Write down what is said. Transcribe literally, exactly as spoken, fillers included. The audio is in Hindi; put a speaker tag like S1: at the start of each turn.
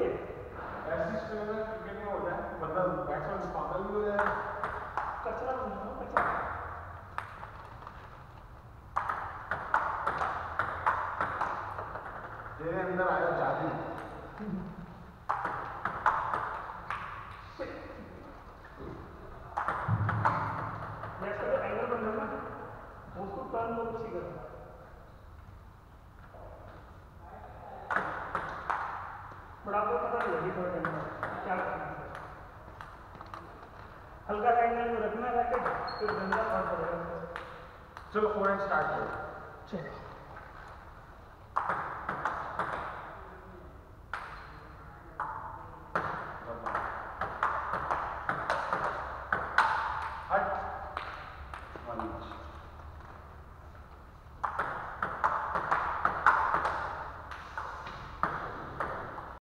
S1: ये
S2: ऐसी स्ट्रिंग में क्रिकेट में होता है, मतलब बैट्समैन पागल भी हो जाए।
S1: कचरा बन जाओ कचरा।
S2: तेरे अंदर आया जादू।
S1: जैसा जो एंगल बन रहा है ना उसको टर्न बहुत अच्छी करना है। बट आपको पता नहीं लगी थोड़ा टाइम क्या करना है। हल्का सा एंगल में रखना रैकेट, फिर गंदा फॉल पड़ेगा।
S2: चलो फोर एंड स्टार्ट करो।